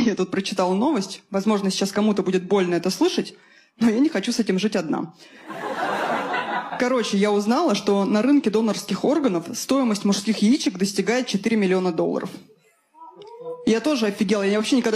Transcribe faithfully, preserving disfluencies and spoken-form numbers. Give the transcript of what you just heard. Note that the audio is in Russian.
Я тут прочитала новость. Возможно, сейчас кому-то будет больно это слышать, но я не хочу с этим жить одна. Короче, я узнала, что на рынке донорских органов стоимость мужских яичек достигает четыре миллиона долларов. Я тоже офигела, я вообще никогда